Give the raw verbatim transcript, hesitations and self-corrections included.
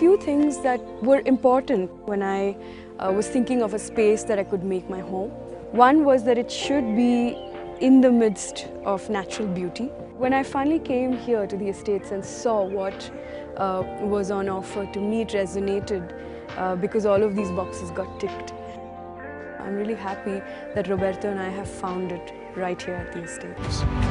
few things that were important when I uh, was thinking of a space that I could make my home. One was that it should be in the midst of natural beauty. When I finally came here to the estates and saw what uh, was on offer, to me it resonated uh, because all of these boxes got ticked. I'm really happy that Roberto and I have found it right here at the estates.